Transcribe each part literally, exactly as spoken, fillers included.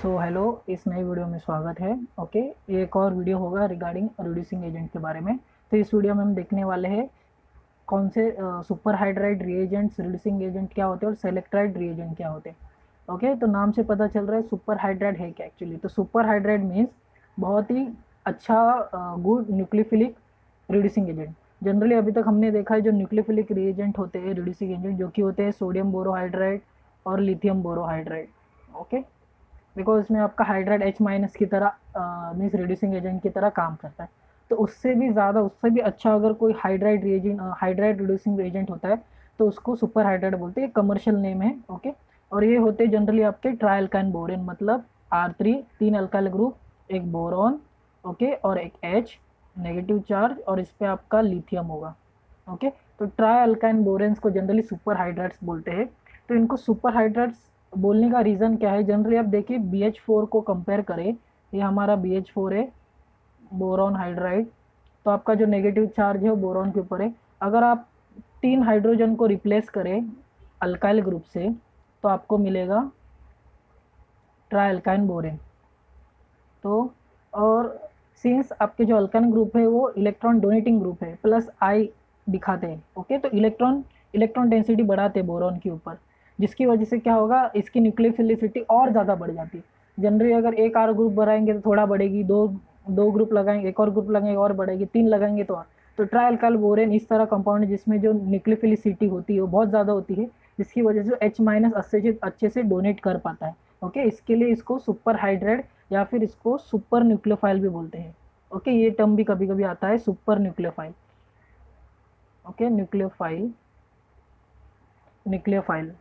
So hello, इस नई video में स्वागत है। ओके, ये एक और वीडियो होगा रिगार्डिंग रिड्यूसिंग एजेंट के बारे में। तो इस वीडियो में हम देखने वाले हैं कौन से super hydride reagents reducing agent क्या होते हैं और सेलेक्ट्राइड रिएजेंट क्या होते हैं। ओके, तो नाम से पता चल रहा है सुपर हाइड्राइड है क्या एक्चुअली। तो सुपर हाइड्राइड मीन्स बहुत ही अच्छा good nucleophilic reducing agent. Generally अभी तक हमने देखा है जो न्यूक्लियोफिलिक रिएजेंट होते हैं रिड्यूसिंग एजेंट, जो कि होते हैं सोडियम बोरोहाइड्राइड और लिथियम बोरोहाइड्राइड। ओके, बिकॉज इसमें आपका हाइड्राइड एच माइनस की तरह मीन्स रिड्यूसिंग एजेंट की तरह काम करता है। तो उससे भी ज़्यादा, उससे भी अच्छा अगर कोई hydride reagent hydride reducing agent होता है तो उसको सुपर हाइड्राइड बोलते हैं। कमर्शियल नेम है। ओके, और ये होते हैं जनरली आपके ट्राई अल्काइन बोरेन, मतलब आर थ्री तीन अल्काइल ग्रुप, एक बोरॉन, ओके, और एक एच नेगेटिव चार्ज, और इस पर आपका लिथियम होगा। ओके, तो ट्राई अल्काइन बोरेन्स को जनरली सुपर हाइड्राइड्स बोलते हैं। तो इनको सुपर हाइड्राइड्स बोलने का रीज़न क्या है? जनरली आप देखिए बी एच फोर को कंपेयर करें, ये हमारा बी एच फोर है, बोरॉन हाइड्राइड। तो आपका जो नेगेटिव चार्ज है वो बोरॉन के ऊपर है। अगर आप तीन हाइड्रोजन को रिप्लेस करें अल्काइल ग्रुप से तो आपको मिलेगा ट्राई अल्काइन बोरेन। तो और सिंस आपके जो अल्काइन ग्रुप है वो इलेक्ट्रॉन डोनेटिंग ग्रुप है, प्लस आई दिखाते हैं। ओके, तो इलेक्ट्रॉन इलेक्ट्रॉन डेंसिटी बढ़ाते हैं बोरॉन के ऊपर, जिसकी वजह से क्या होगा, इसकी न्यूक्लियोफिलिसिटी और ज़्यादा बढ़ जाती है। जनरली अगर एक आर ग्रुप बढ़ाएंगे तो थोड़ा बढ़ेगी, दो दो ग्रुप लगाएंगे, एक और ग्रुप लगाएंगे और बढ़ेगी, तीन लगाएंगे तो और। तो ट्राई अल्काइल बोरेन इस तरह कंपाउंड है जिसमें जो न्यूक्लियोफिलिसिटी होती है वो बहुत ज़्यादा होती है, जिसकी वजह से एच माइनस अच्छे से अच्छे से डोनेट कर पाता है। ओके, इसके लिए इसको सुपर हाइड्राइड या फिर इसको सुपर न्यूक्लियोफाइल भी बोलते हैं। ओके, ये टर्म भी कभी कभी आता है, super nucleophile. Okay, nucleophile nucleophile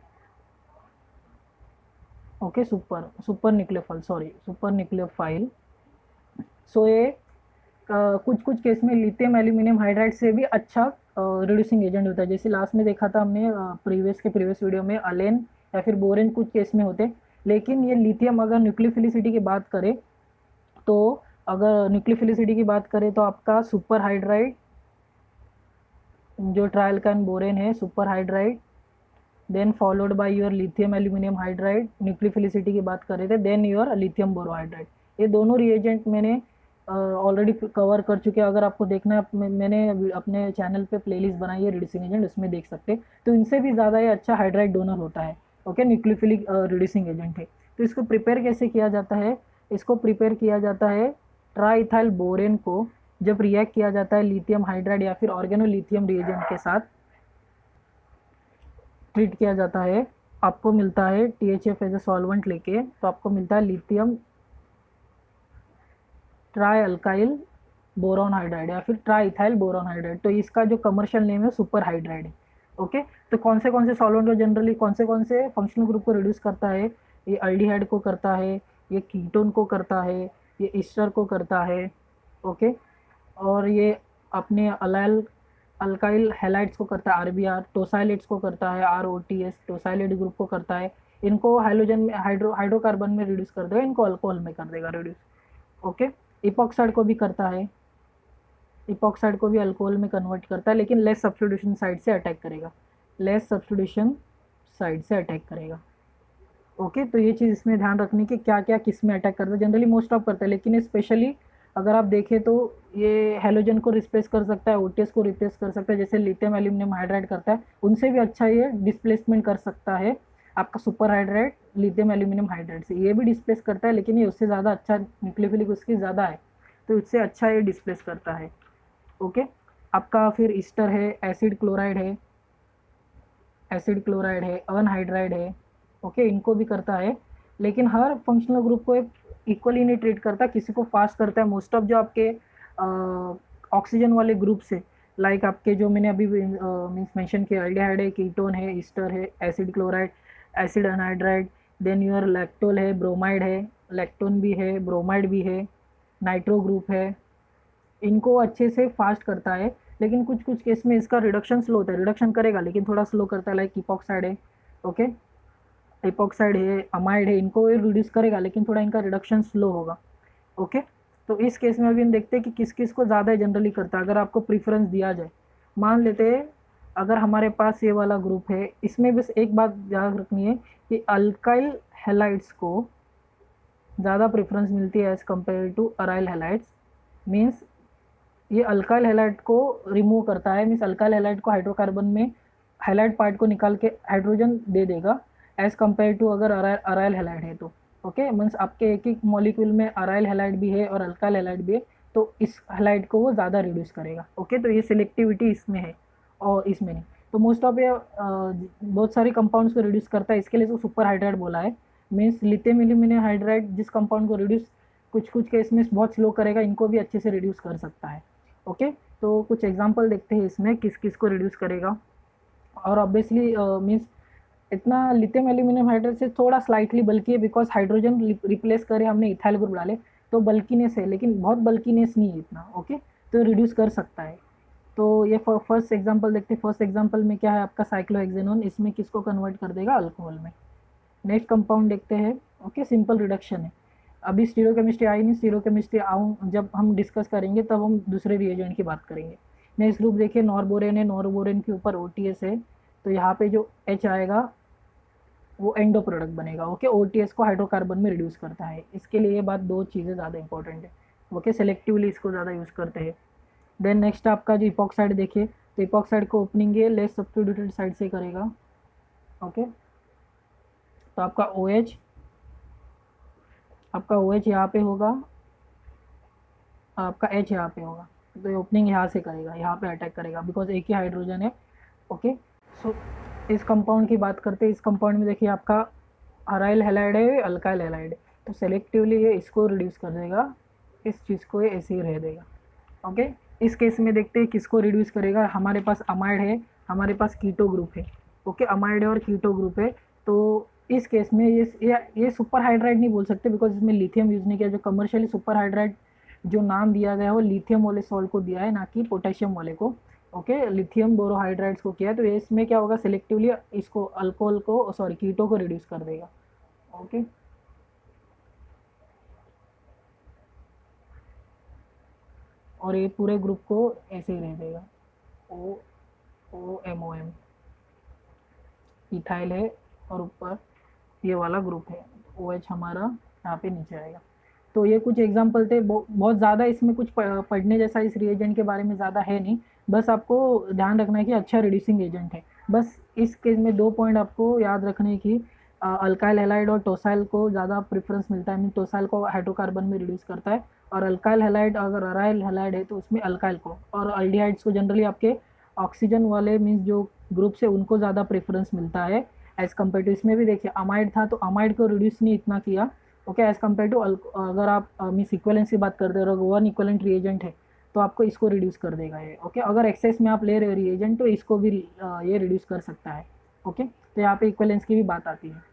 okay, super super nucleophile, sorry super nucleophile. So ये अ, कुछ कुछ केस में लिथियम एल्यूमिनियम हाइड्राइड से भी अच्छा रिड्यूसिंग एजेंट होता है। जैसे लास्ट में देखा था हमने प्रीवियस के प्रीवियस वीडियो में अलेन या फिर बोरेन कुछ केस में होते। लेकिन ये लिथियम अगर न्यूक्लियोफिलिसिटी की बात करें तो अगर न्यूक्लियोफिलिसिटी की बात करें तो आपका सुपर हाइड्राइड जो ट्राई अल्काइन बोरेन है, super hydride, then followed by your lithium aluminium hydride. Nucleophilicity की बात कर रहे थे, देन योर लिथियम बोरोहाइड्राइड। ये दोनों रिएजेंट मैंने ऑलरेडी uh, कवर कर चुके हैं। अगर आपको देखना है, मैंने अपने चैनल पे प्लेलिस्ट बनाई है रिड्यूसिंग एजेंट, उसमें देख सकते हैं। तो इनसे भी ज़्यादा ये अच्छा हाइड्राइड डोनर होता है। ओके, न्यूक्लियोफिलिक रिड्यूसिंग एजेंट है। तो इसको प्रिपेयर कैसे किया जाता है? इसको प्रिपेयर किया जाता है ट्राई इथाइल बोरेन को जब रिएक्ट किया जाता है लिथियम हाइड्राइड या फिर ऑर्गेनोलिथियम रिएजेंट के साथ ट्रीट किया जाता है। आपको मिलता है T H F as a solvent लेके, तो आपको मिलता है lithium tri alkyl boron hydride या फिर ट्राई इथाइल बोरॉन हाइड्राइड। तो इसका जो कमर्शियल नेम है सुपर हाइड्राइड है। ओके, तो कौन से कौन से सॉल्वेंट को जनरली कौन से कौन से फंक्शनल ग्रुप को रिड्यूस करता है? ये अल्डिहाइड को करता है, ये कीटोन को करता है, ये ईस्टर को करता है। ओके, और ये अपने अलाइल अल्काइल हैलाइड्स को करता है, आरबीआर, टोसाइलेट्स को करता है, आरओटीएस टोसाइलेट ग्रुप को करता है। इनको हाइड्रोजन में हाइड्रो हाइड्रोकार्बन में रिड्यूस कर देगा, इनको अल्कोहल में कर देगा रिड्यूस। ओके, इपॉक्साइड को भी करता है, इपॉक्साइड को भी अल्कोहल में कन्वर्ट करता है, लेकिन लेस सब्स्टिट्यूशन साइड से अटैक करेगा, लेस सब्स्टिट्यूशन साइड से अटैक करेगा। ओके, तो ये चीज़ इसमें ध्यान रखने की क्या क्या किस में अटैक करता है। जनरली मोस्ट ऑफ करता है, लेकिन स्पेशली अगर आप देखें तो ये हेलोजन को रिप्लेस कर सकता है, ओटीएस को रिप्लेस कर सकता है, जैसे लिथियम एल्यूमिनियम हाइड्राइड करता है, उनसे भी अच्छा ये डिस्प्लेसमेंट कर सकता है आपका super hydride lithium aluminium hydride से। ये भी डिस्प्लेस करता है, लेकिन ये उससे ज़्यादा अच्छा, न्यूक्लियोफिलिक उसकी ज़्यादा है, तो इससे अच्छा ये डिस्प्लेस करता है। ओके, आपका फिर ईस्टर है, एसिड क्लोराइड है, एसिड क्लोराइड है, अनहाइड्राइड है। ओके, इनको भी करता है, लेकिन हर फंक्शनल ग्रुप को एक इक्वली नहीं ट्रीट करता, किसी को फास्ट करता है। मोस्ट ऑफ जो आपके ऑक्सीजन वाले ग्रुप से, लाइक आपके जो मैंने अभी मीन्स मेंशन किया, अल्डिहाइड है, कीटोन है, ईस्टर है, acid chloride, acid anhydride, then your lactol है, ब्रोमाइड है, लैक्टोन भी है, ब्रोमाइड भी है, नाइट्रो ग्रुप है। इनको अच्छे से फास्ट करता है, लेकिन कुछ कुछ केस में इसका रिडक्शन स्लो होता है, रिडक्शन करेगा लेकिन थोड़ा स्लो करता है, लाइक इपॉक्साइड है। ओके, इपॉक्साइड है, अमाइड है, इनको ये रिड्यूस करेगा लेकिन थोड़ा इनका रिडक्शन स्लो होगा। ओके, तो इस केस में अभी हम देखते हैं कि किस किस को ज़्यादा जनरली करता है। अगर आपको प्रीफरेंस दिया जाए, मान लेते हैं अगर हमारे पास ये वाला ग्रुप है, इसमें बस एक बात याद रखनी है कि अल्काइल हैलाइड्स को ज़्यादा प्रेफरेंस मिलती है as compare to aryl halides. Means ये अल्काइल हैलाइड को रिमूव करता है, मीन्स अल्काइल हैलाइड को हाइड्रोकार्बन में हैलाइड पार्ट को निकाल के हाइड्रोजन दे देगा एज़ कम्पेयर टू अगर अराइल हैलाइड है तो। ओके, मीन्स आपके एक एक मॉलिक्यूल में अराइल हैलाइड भी है और अल्काइल हैलाइड भी है, तो इस हैलाइड को वो ज़्यादा रिड्यूस करेगा। ओके, तो ये सिलेक्टिविटी इसमें है और इसमें नहीं। तो मोस्ट ऑफ ये बहुत सारी कंपाउंड्स को रिड्यूस करता है, इसके लिए इसको सुपर हाइड्राइड बोला है। मीन्स लिथियम एल्यूमिनियम हाइड्राइड जिस कंपाउंड को रिड्यूस कुछ कुछ केस में बहुत स्लो करेगा, इनको भी अच्छे से रिड्यूस कर सकता है। ओके, तो कुछ एग्जांपल देखते हैं इसमें किस किस को रिड्यूस करेगा। और ऑब्वियसली मीन्स इतना लिथियम एल्यूमिनियम हाइड्राइड से थोड़ा स्लाइटली बल्कि है, बिकॉज हाइड्रोजन रिप्लेस करे हमने इथाइल ग्रुप डाले तो बल्कीनेस है, लेकिन बहुत बल्कीनेस नहीं है इतना। ओके, तो रिड्यूस कर सकता है। तो ये फर्स्ट एग्जांपल देखते हैं। फर्स्ट एग्जांपल में क्या है आपका साइक्लोहेक्सेनोन, इसमें किसको कन्वर्ट कर देगा, अल्कोहल में। नेक्स्ट कंपाउंड देखते हैं। ओके, सिंपल रिडक्शन है। अभी स्टीरियोकेमिस्ट्री आई नहीं, स्टीरियोकेमिस्ट्री आऊँ जब हम डिस्कस करेंगे तब हम दूसरे रिएजेंट की बात करेंगे। नेक्स्ट ग्रुप देखिए, नॉरबोरेन है, नॉरबोरेन के ऊपर ओ टी एस है, तो यहाँ पे जो H आएगा वो एंडो प्रोडक्ट बनेगा। ओके, ओ टी एस को हाइड्रोकार्बन में रिड्यूस करता है। इसके लिए ये बात दो चीज़ें ज़्यादा इंपॉर्टेंट है। ओके, सेलेक्टिवली इसको ज़्यादा यूज़ करते हैं। देन नेक्स्ट आपका जो इपॉक्साइड देखिए, तो इपॉक्साइड को ओपनिंग ये लेस सब्स्टिट्यूटेड साइड से करेगा। ओके, तो आपका ओ एच आपका ओ एच यहाँ पे होगा, आपका H यहाँ पे होगा, तो ये ओपनिंग यहाँ से करेगा, यहाँ पे अटैक करेगा, बिकॉज एक ही हाइड्रोजन है। ओके, सो इस कंपाउंड की बात करते हैं। इस कंपाउंड में देखिए आपका अराइल हैलाइड है, अल्काइल हैलाइड है, तो सेलेक्टिवली ये इसको रिड्यूस कर देगा, इस चीज़ को ये ऐसे ही रह देगा। ओके, इस केस में देखते हैं किसको रिड्यूस करेगा। हमारे पास अमाइड है, हमारे पास कीटो ग्रुप है। ओके, अमाइड है और कीटो ग्रुप है, तो इस केस में ये ये, ये सुपर हाइड्राइड नहीं बोल सकते, बिकॉज इसमें लिथियम यूज़ नहीं किया। जो कमर्शियली सुपर हाइड्राइड जो नाम दिया गया है वो लिथियम वाले सॉल्ट को दिया है, ना कि पोटेशियम वाले को। ओके, लिथियम बोरोहाइड्राइड्स को किया है, तो इसमें क्या होगा, सिलेक्टिवली इसको अल्कोहल को सॉरी कीटो को रिड्यूस कर देगा। ओके, और ये पूरे ग्रुप को ऐसे ही रह देगा, O O M O M, ethyl है और ऊपर ये वाला ग्रुप है, ओ एच हमारा यहाँ पे नीचे आएगा। तो ये कुछ एग्जांपल थे, बहुत ज़्यादा इसमें कुछ पढ़ने जैसा इस रिएजेंट के बारे में ज़्यादा है नहीं, बस आपको ध्यान रखना है कि अच्छा रिड्यूसिंग एजेंट है। बस इस केस में दो पॉइंट आपको याद रखने की, अल्काइल हैलाइड और टोसाइल को ज़्यादा प्रेफरेंस मिलता है, टोसाइल को हाइड्रोकार्बन में रिड्यूस करता है, और अल्काइल हैलाइड अगर अराइल हैलाइड है तो उसमें अल्काइल को, और अल्डिहाइड्स को जनरली आपके ऑक्सीजन वाले मीन्स जो ग्रुप से उनको ज़्यादा प्रेफरेंस मिलता है एज़ कम्पेयर टू। इसमें भी देखिए अमाइड था तो अमाइड को रिड्यूस नहीं इतना किया। ओके, एज़ कम्पेयर टू अगर आप मीन्स इक्वलेंस की बात करते हो, वन इक्वलेंट रिएजेंट है तो आपको इसको रिड्यूस कर देगा ये। ओके, अगर एक्सेस में आप ले रहे हो रिएजेंट तो इसको भी ये रिड्यूस कर सकता है। ओके, तो यहाँ पे इक्वलेंस की भी बात आती है।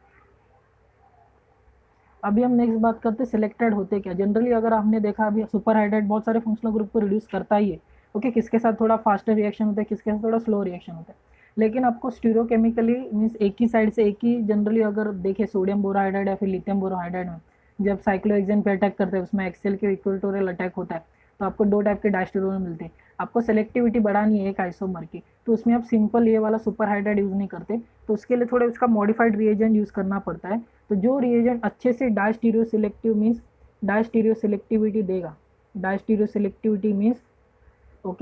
अभी हम नेक्स्ट बात करते हैं सिलेक्टेड होते क्या। जनरली अगर आपने देखा अभी सुपर हाइड्राइड बहुत सारे फंक्शनल ग्रुप को रिड्यूस करता ही है। ओके, किसके साथ थोड़ा फास्टर रिएक्शन होता है, किसके साथ थोड़ा स्लो रिएक्शन होता है, लेकिन आपको स्टीरियोकेमिकली मीन्स एक ही साइड से एक ही, जनरली अगर देखें सोडियम बोरोहाइड्राइड या फिर लिथियम बोरोहाइड्राइड में जब साइक्लोहेक्सेन पे अटैक करते हैं उसमें एक्सेल के इक्वेटोरियल अटैक होता है, तो आपको दो टाइप के डायस्टेरोन मिलते हैं। आपको सेलेक्टिविटी बढ़ानी है एक आइसोमर की, तो उसमें आप सिंपल ये वाला सुपर हाइड्राइड यूज़ नहीं करते, तो उसके लिए थोड़ा उसका मॉडिफाइड रिएजेंट यूज़ करना पड़ता है। तो जो रिएजेंट अच्छे से diastereo selective means diastereo selectivity देगा, डायस्टीरियो सिलेक्टिविटी मीन्स ओके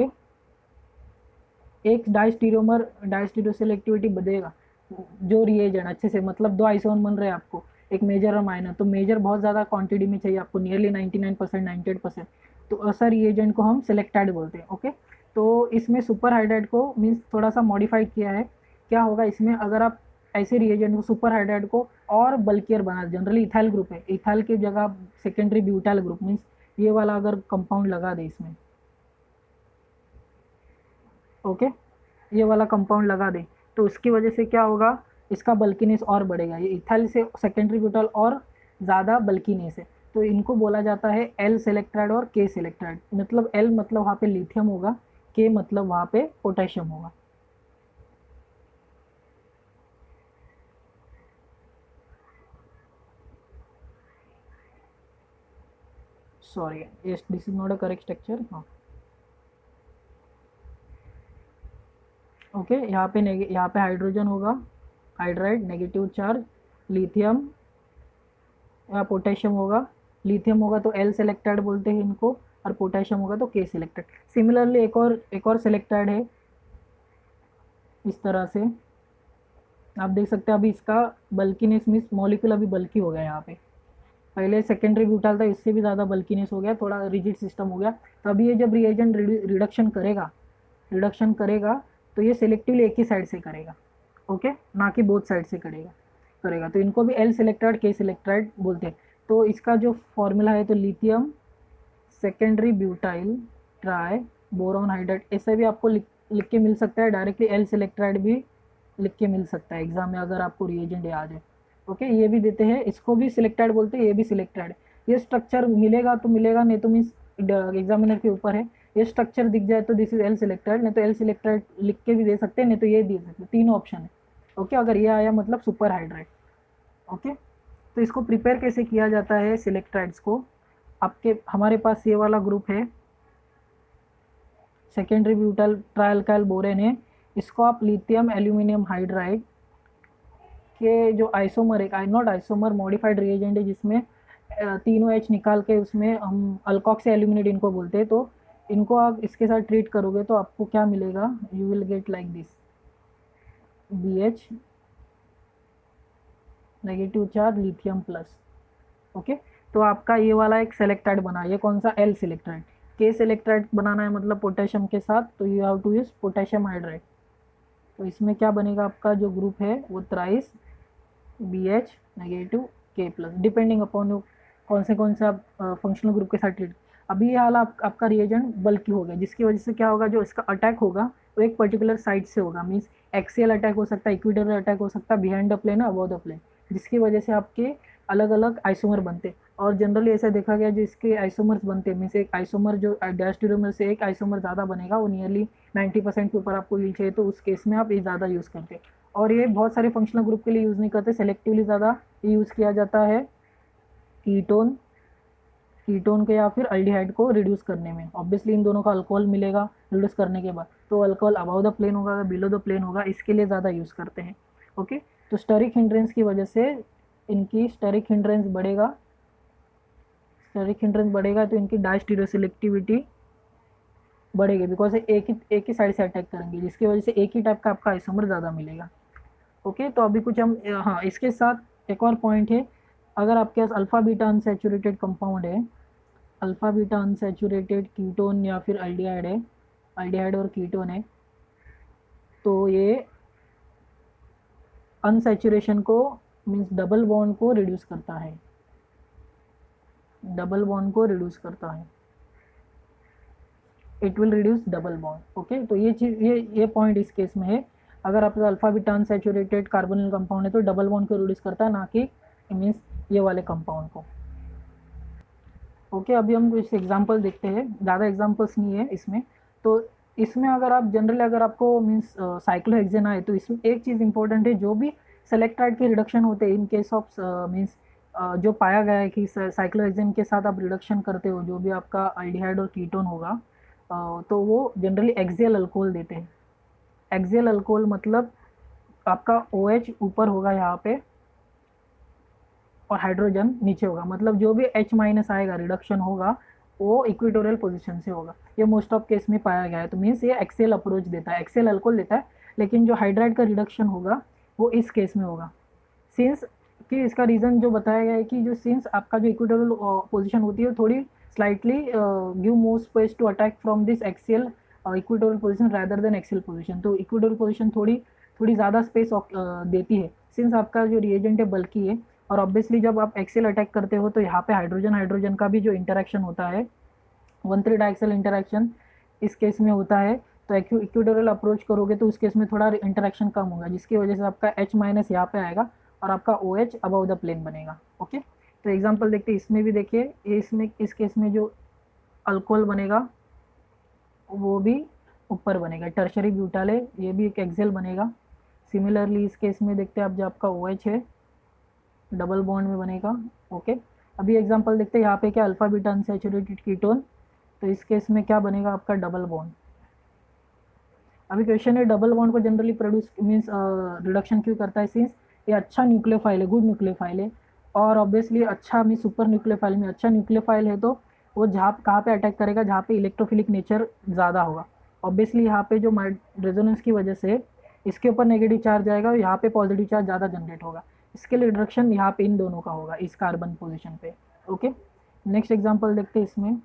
एक डायस्टीरियोमर डायस्टीरियो सिलेक्टिविटी देगा जो रिएजेंट अच्छे से, मतलब दो आइसोन बन रहे हैं आपको, एक मेजर और माइनर, तो मेजर बहुत ज़्यादा क्वांटिटी में चाहिए आपको, nearly ninety nine percent ninety eight percent, तो ऐसा रिएजेंट को हम सेलेक्टाइड बोलते हैं। ओके, तो इसमें सुपर हाइड्राइड को मीन्स थोड़ा सा मॉडिफाइड किया है। क्या होगा इसमें, अगर आप ऐसे रिएजेंट को सुपर हाइड्राइड को और बल्कियर बना, जनरली इथाइल ग्रुप है, इथाइल की जगह सेकेंडरी ब्यूटाइल ग्रुप मीन्स ये वाला अगर कंपाउंड लगा दे इसमें, ओके ये वाला कंपाउंड लगा दे, तो उसकी वजह से क्या होगा, इसका बल्कीनेस और बढ़ेगा। ये इथाइल से सेकेंडरी ब्यूटाइल और ज़्यादा बल्कीनेस है, तो इनको बोला जाता है एल सेलेक्ट्राइड और के सेलेक्ट्राइड। मतलब एल मतलब वहाँ पे लिथियम होगा, के मतलब वहाँ पे पोटेशियम होगा। Sorry, yes this is not a correct structure. हाँ ओके, यहाँ पे यहाँ पे हाइड्रोजन होगा, हाइड्राइड नेगेटिव चार्ज, लिथियम यहाँ पोटेशियम होगा, लिथियम होगा तो एल सेलेक्टाइड बोलते हैं इनको, और पोटेशियम होगा तो के सेलेक्टाइड। सिमिलरली एक और एक और सेलेक्टाइड है इस तरह से, आप देख सकते हैं अभी इसका बल्कीनेस मीन्स मॉलिक्यूल अभी बल्की हो गया यहाँ पे, पहले सेकेंडरी ब्यूटाल था इससे भी ज़्यादा बल्कीनेस हो गया, थोड़ा रिजिड सिस्टम हो गया। तो अभी ये जब रिएजेंट रिडक्शन करेगा रिडक्शन करेगा तो ये सिलेक्टिवली एक ही साइड से करेगा, ओके, ना कि बोथ साइड से करेगा करेगा तो इनको भी एल सेलेक्टाइड के सेलेक्टाइड बोलते हैं। तो इसका जो फॉर्मूला है तो lithium secondary butyl tri boron hydride, ऐसे भी आपको लिख लिख के मिल सकता है, डायरेक्टली एल सेलेक्टाइड भी लिख के मिल सकता है एग्जाम में अगर आपको रिएजेंट याद है, ओके। ये भी देते हैं, इसको भी सिलेक्टाइड बोलते हैं, ये भी सिलेक्टाइड। ये स्ट्रक्चर मिलेगा तो मिलेगा, नहीं तो मीन्स एग्जामिनर के ऊपर है। ये स्ट्रक्चर दिख जाए तो दिस इज एल सिलेक्टाइड, नहीं तो एल सिलेक्टाइड लिख के भी दे सकते हैं, नहीं तो ये दे सकते, तीनों ऑप्शन है, ओके। अगर ये आया मतलब सुपर हाइड्राइड, ओके। तो इसको प्रिपेयर कैसे किया जाता है सिलेक्टाइड्स को, आपके हमारे पास ये वाला ग्रुप है सेकेंडरी ब्यूटाइल ट्राइअल्काइल बोरेन है, इसको आप लिथियम एल्यूमिनियम हाइड्राइड के जो आइसोमर एक नॉट आइसोमर मॉडिफाइड रिएजेंट है जिसमें तीनों एच निकाल के उसमें हम अल्कोक्सी एल्यूमिनेट इनको बोलते हैं, तो इनको आप इसके साथ ट्रीट करोगे तो आपको क्या मिलेगा, you will get like this B H negative charge lithium plus, okay. तो आपका ये वाला एक सेलेक्टाइड बना, ये कौन सा एल सेलेक्टाइड। के सेलेक्टाइड बनाना है मतलब पोटेशियम के साथ, तो you have to use potassium hydride. तो इसमें क्या बनेगा, आपका जो ग्रुप है वो thrice B H negative K plus, depending upon कौन से कौन से आप फंक्शनल ग्रुप के साथ ट्रीट। अभी ये हाल आप, आपका रिएजेंट बल्कि हो गया, जिसकी वजह से क्या होगा, जो इसका अटैक होगा वो एक पर्टिकुलर साइड से होगा, मीन्स एक्सियल अटैक हो सकता है, इक्विटोरियल अटैक हो सकता है, behind the plane above the plane, जिसकी वजह से आपके अलग अलग आइसोमर बनते। और जनरली ऐसा देखा गया जो इसके आइसोमर्स बनते हैं, मीन्स एक आइसोमर जो डायस्टेरियोमर से एक आइसोमर ज़्यादा बनेगा, वो नियरली नाइन्टी परसेंट के ऊपर आपको यूज चाहिए, तो उस केस में आप ये ज़्यादा यूज़ करते हैं। और ये बहुत सारे फंक्शनल ग्रुप के लिए यूज़ नहीं करते, सेलेक्टिवली ज़्यादा ये यूज़ किया जाता है कीटोन कीटोन के या फिर अल्डिहाइड को रिड्यूस करने में। ऑब्वियसली इन दोनों का अल्कोहल मिलेगा रिड्यूस करने के बाद, तो अल्कोहल अबाव द प्लेन होगा, बिलो द प्लेन होगा, इसके लिए ज़्यादा यूज़ करते हैं, ओके। तो स्टेरिक हिंड्रेंस की वजह से इनकी स्टेरिक हिंड्रेंस बढ़ेगा स्टेरिक हिंड्रेंस बढ़ेगा तो इनकी डायस्टीरियोसेलेक्टिविटी बढ़ेगी, बिकॉज एक ही एक ही साइड से अटैक करेंगे, जिसकी वजह से एक ही टाइप का आपका आइसोमर ज़्यादा मिलेगा, ओके। तो अभी कुछ हम, हाँ, इसके साथ एक और पॉइंट है, अगर आपके पास अल्फ़ा बीटा अनसैचुरेटेड कंपाउंड है, अल्फ़ा बीटा अनसैचुरेटेड कीटोन या फिर अल्डिहाइड है, अल्डिहाइड और कीटोन है, तो ये अनसैचुरेशन को मीन्स डबल बॉन्ड को रिड्यूस करता है डबल बॉन्ड को रिड्यूस करता है it will reduce double bond, okay. तो ये चीज़ ये ये पॉइंट इस केस में है, अगर आपका alpha beta unsaturated carbonyl compound है तो डबल बॉन्ड को रिड्यूस करता है, ना कि मीन्स ये वाले कंपाउंड को, ओके। अभी हम कुछ एग्जांपल देखते हैं, ज़्यादा एग्जांपल्स नहीं है इसमें। तो इसमें अगर आप जनरली अगर आपको मीन्स साइक्लोहेक्सेन आए तो इसमें एक चीज़ इंपॉर्टेंट है, जो भी सेलेक्टाइड के रिडक्शन होते हैं इन केस ऑफ मीन्स जो पाया गया है कि साइक्लोहेक्सेन के साथ आप रिडक्शन करते हो, जो भी आपका अल्डिहाइड और कीटोन होगा, तो वो जनरली एक्सियल अल्कोहल देते हैं। एक्सियल अल्कोहल मतलब आपका OH ऊपर होगा यहाँ पे और हाइड्रोजन नीचे होगा, मतलब जो भी H माइनस आएगा रिडक्शन होगा वो इक्वेटोरियल पोजीशन से होगा, ये मोस्ट ऑफ केस में पाया गया है। तो मीन्स ये एक्सेल अप्रोच देता है, एक्सेल अल्कोहल देता है, लेकिन जो हाइड्राइड का रिडक्शन होगा वो इस केस में होगा, सिंस कि इसका रीज़न जो बताया गया है कि जो सिंस आपका जो इक्वेटोरियल पोजीशन होती है थोड़ी slightly give more space to attack from this axial equatorial position rather than axial position, तो इक्वेटोरियल पोजीशन थोड़ी थोड़ी ज़्यादा स्पेस देती है, सिंस आपका जो रिएजेंट है बल्कि है। और ऑब्वियसली जब आप एक्सेल अटैक करते हो तो यहाँ पे हाइड्रोजन हाइड्रोजन का भी जो इंटरेक्शन होता है, वन थ्री डाइक्सेल इंटरेक्शन इस केस में होता है, तो इक्वेटोरियल अप्रोच करोगे तो उस केस में थोड़ा इंटरेक्शन कम होगा, जिसकी वजह से आपका H माइनस यहाँ पे आएगा और आपका OH अबव द प्लेन बनेगा, ओके। तो एग्जांपल देखते हैं, इसमें भी देखिए, ये इसमें इस केस में जो अल्कोहल बनेगा वो भी ऊपर बनेगा, टर्शरी ब्यूटाल है, ये भी एक एक्सेल बनेगा। सिमिलरली इस केस में देखते हैं आप, जो आपका OH है डबल बॉन्ड में बनेगा, ओके। अभी एग्जांपल देखते हैं, यहाँ पे क्या अल्फा बीटा अनसैचुरेटेड कीटोन, तो इस केस में क्या बनेगा आपका डबल बॉन्ड। अभी क्वेश्चन है डबल बॉन्ड को जनरली प्रोड्यूस मीन्स रिडक्शन क्यों करता है, सिंस ये अच्छा न्यूक्लियोफाइल है, गुड न्यूक्लियोफाइल है, और ऑब्वियसली अच्छा में सुपर न्यूक्लियोफाइल में अच्छा न्यूक्लियोफाइल है तो वो जहाँ कहाँ पे अटैक करेगा, जहाँ पे इलेक्ट्रोफिलिक नेचर ज़्यादा होगा। ऑब्वियसली यहाँ पे जो रेजोनेंस की वजह से इसके ऊपर नेगेटिव चार्ज आएगा और यहाँ पे पॉजिटिव चार्ज ज़्यादा जनरेट होगा। इसके लिए रिडक्शन यहाँ पे इन दोनों का होगा, इस कार्बन पोजिशन पे। ओके, नेक्स्ट एग्जाम्पल देखते हैं इसमें।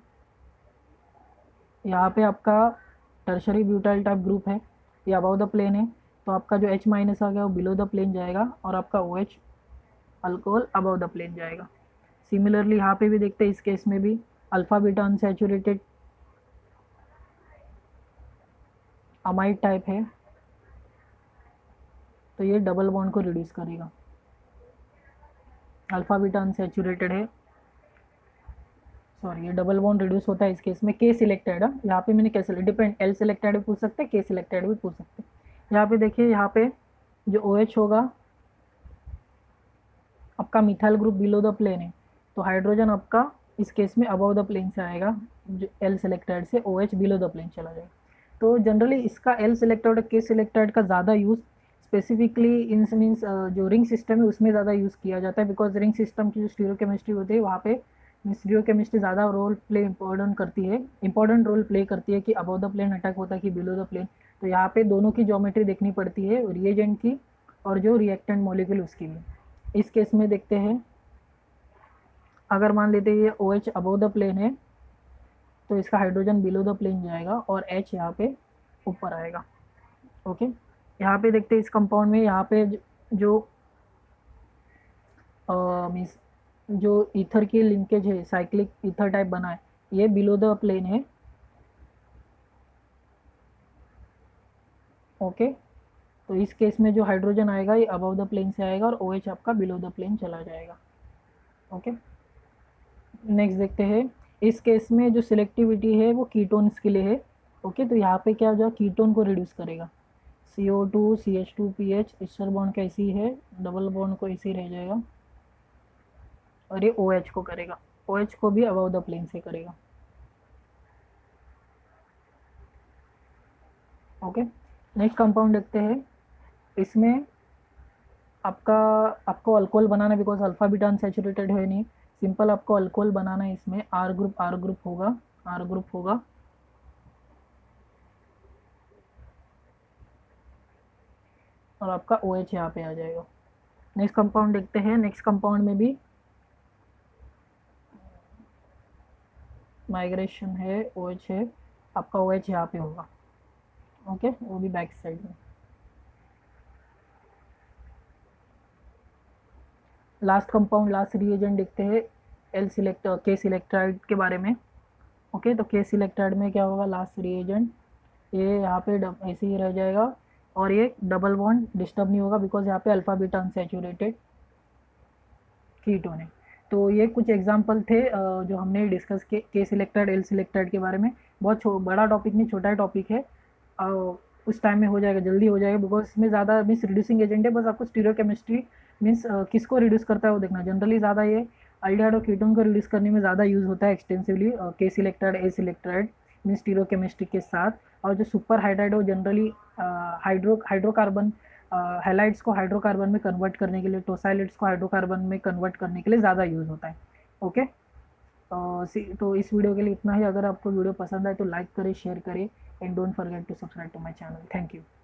यहाँ पे आपका टर्शरी ब्यूटाइल टाइप ग्रुप है, ये अबाउ द प्लेन है, तो आपका जो H माइनस आ गया वो बिलो द प्लेन जाएगा और आपका OH alcohol above the plane जाएगा। सिमिलरली यहाँ पे भी देखते हैं, इस केस में भी alpha beta unsaturated amide type है, तो ये डबल बॉन्ड को रिड्यूस करेगा। अल्फा बीटा अनसैचुरेटेड है, सॉरी ये डबल बॉन्ड रिड्यूस होता है इस केस में। के सिलेक्टेड है, यहाँ पे मैंने कैसे डिपेंड एल सिलेक्टेड भी पूछ सकते हैं, के सिलेक्टेड भी पूछ सकते हैं। यहाँ पे देखिए, यहाँ पे जो OH होगा आपका methyl group below the plane है, तो हाइड्रोजन आपका इस केस में अबव द प्लेन से आएगा, जो एल सिलेक्टेड से OH बिलो द प्लेन चला जाएगा। तो जनरली इसका एल सिलेक्टेड और के सिलेक्टेड का ज़्यादा यूज़ स्पेसिफिकली इन मीन्स जो रिंग सिस्टम है उसमें ज़्यादा यूज़ किया जाता है, बिकॉज रिंग सिस्टम की जो स्टीरियोकेमिस्ट्री होती है वहाँ पे स्टीरियोकेमिस्ट्री ज़्यादा रोल प्ले इंपॉर्टेंट करती है इंपॉर्टेंट रोल प्ले करती है कि अबव द प्लेन अटैक होता है कि बिलो द प्लेन। तो यहाँ पे दोनों की ज्योमेट्री देखनी पड़ती है, रिएजेंट की और जो रिएक्टेंट मॉलिक्यूल उसकी भी। इस केस में देखते हैं, अगर मान लेते हैं ये OH अबव द प्लेन है तो इसका हाइड्रोजन बिलो द प्लेन जाएगा और H यहाँ पे ऊपर आएगा। ओके, यहाँ पे देखते हैं इस कंपाउंड में, यहाँ पे जो मीन्स जो ईथर की लिंकेज है, साइक्लिक ईथर टाइप बना है, ये बिलो द प्लेन है। ओके, तो इस केस में जो हाइड्रोजन आएगा ये अबव द प्लेन से आएगा और OH आपका बिलो द प्लेन चला जाएगा। ओके, नेक्स्ट देखते हैं, इस केस में जो सिलेक्टिविटी है वो कीटोन्स के लिए है। ओके, तो यहाँ पे क्या हो जाएगा, कीटोन को रिड्यूस करेगा। C O two C H two P H ester bond कैसी है, डबल बॉन्ड को ऐसे ही रह जाएगा और ये OH को करेगा, OH को भी अबव द प्लेन से करेगा। ओके, नेक्स्ट कंपाउंड देखते हैं, इसमें आपका आपको अल्कोहल बनाना है, बिकॉज अल्फा बीटा अनसैचुरेटेड है नहीं, सिंपल आपको अल्कोहल बनाना है। इसमें आर ग्रुप आर ग्रुप होगा आर ग्रुप होगा और आपका OH यहाँ पे आ जाएगा। नेक्स्ट कंपाउंड देखते हैं, नेक्स्ट कंपाउंड में भी माइग्रेशन है, OH है, आपका OH यहाँ पे होगा। ओके, वो भी बैक साइड में। लास्ट कंपाउंड लास्ट रिएजेंट देखते हैं, एल सिलेक्ट के सिलेक्टाइड के बारे में। ओके, तो के सिलेक्टाइड में क्या होगा, लास्ट रिएजेंट ये यहाँ पे ऐसे ही रह जाएगा और ये डबल बॉन्ड डिस्टर्ब नहीं होगा, बिकॉज यहाँ पे अल्फा बीटा अनसैचुरेटेड कीटोन है। तो ये कुछ एग्जांपल थे जो हमने डिस्कस किए के सिलेक्टेड एल सिलेक्टेड के बारे में। बहुत बड़ा टॉपिक नहीं, छोटा टॉपिक है, उस टाइम में हो जाएगा, जल्दी हो जाएगा, बिकॉज इसमें ज़्यादा मीन्स रिड्यूसिंग एजेंट है, बस आपको स्टीरियोकेमिस्ट्री मीन्स किसको रिड्यूस करता है वो देखना। जनरली ज़्यादा ये अल्डिहाइड और कीटोन को रिड्यूस करने में ज़्यादा यूज़ होता है extensively, K selectride A selectride means stereochemistry के साथ। और जो सुपर हाइड्राइड है वो जनरली हाइड्रो हाइड्रोकार्बन हैलाइड्स को हाइड्रोकार्बन में कन्वर्ट करने के लिए, टोसाइलिड्स को हाइड्रोकार्बन में कन्वर्ट करने के लिए ज़्यादा यूज़ होता है। ओके, तो इस वीडियो के लिए इतना ही। अगर आपको वीडियो पसंद आए तो लाइक करें, शेयर करें and don't forget to subscribe to my channel. Thank you.